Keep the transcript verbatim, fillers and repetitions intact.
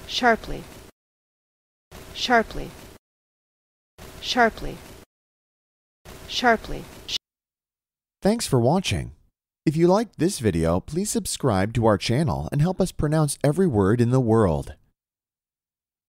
sharply, sharply, sharply, sharply. Thanks for watching. If you liked this video, please subscribe to our channel and help us pronounce every word in the world.